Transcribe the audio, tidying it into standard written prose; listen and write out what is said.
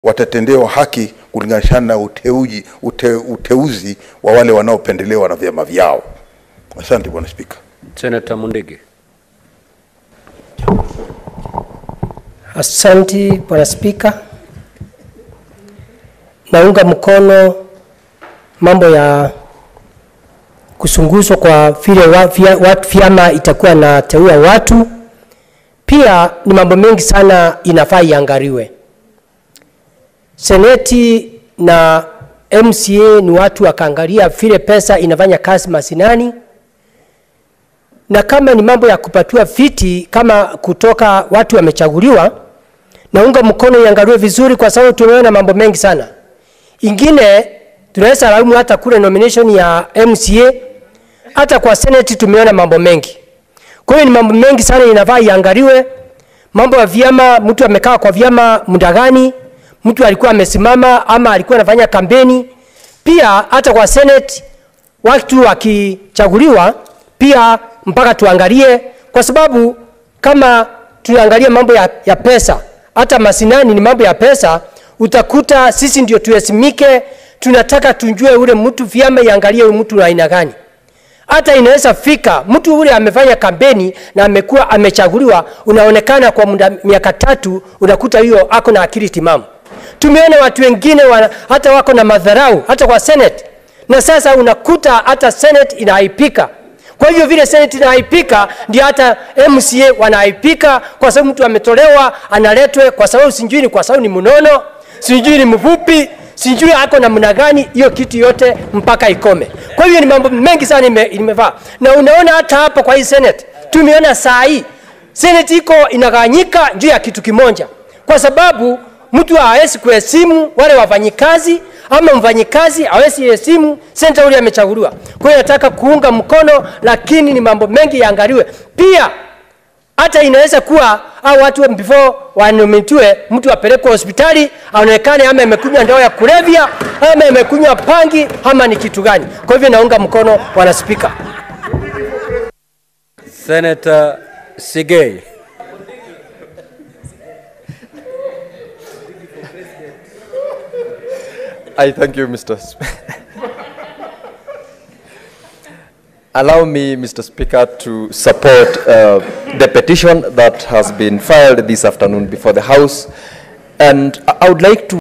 watatendewa haki kulingana na uteuzi wa wale wanaopendelewa na vyama vyao. Asante Bwana Spika. Senator Mundigi. Asante Bwana Spika. Naunga mkono mambo ya kusunguzwa kwa vile vyama itakuwa na teua watu. Pia ni mambo mengi sana inafaa iangaliwe. Seneti na MCA ni watu wakaangalia vile pesa inafanya kazi masinani, na kama ni mambo ya kupatiwa viti kama kutoka watu wamechaguliwa, naunga mkono iangaliwe vizuri, kwa sababu tumeona mambo mengi sana. Ingine tunaweza laumu hata kule nomination ya MCA, hata kwa Senate tumeona mambo mengi. Kwa hiyo ni mambo mengi sana inafaa iangaliwe. Mambo ya vyama, mtu amekaa kwa vyama muda gani, mtu alikuwa amesimama ama alikuwa anafanya kampeni. Pia hata kwa Senate watu wakichaguliwa pia mpaka tuangalie, kwa sababu kama tunaangalia mambo ya pesa, hata masinani ni mambo ya pesa, utakuta sisi ndio tuesimike, tunataka tunjue ule mtu vyama iangalie ule mtu aina gani. Hata inaweza fika mtu ule amefanya kampeni na amekuwa amechaguliwa, unaonekana kwa miaka 3 unakuta hiyo ako na akili timamu. Tumeona watu wengine hata wako na madharau hata kwa Senate, na sasa unakuta hata Senate inaipika. Kwa hivyo vile Senate inaipika ndio hata MCA wanaipika, kwa sababu mtu ametolewa analetwe, kwa sababu sijui ni kwa sababu ni mnono, sijui ni mfupi, sijui ako na namna gani, hiyo kitu yote mpaka ikome. Kwa hivyo ni mambo mengi sana imevaa. Na unaona hata hapa kwa hii Senate tumeona saa hii Senate iko inaganyika juu ya kitu kimoja, kwa sababu mtu hawezi kuheshimu wale wafanyikazi, ama mfanyikazi hawezi kuheshimu senator ule amechaguliwa. Kwa hiyo nataka kuunga mkono, lakini ni mambo mengi yaangaliwe. Pia hata inaweza kuwa au watu before wanomitwe mtu apelekwe hospitali aonekane ama amekunywa dawa ya kulevya ama amekunywa pangi ama ni kitu gani. Kwa hivyo naunga mkono Bwana Spika. Senator Sigei. I thank you, Mr. Allow me, Mr. Speaker, to support the petition that has been filed this afternoon before the House. And I would like to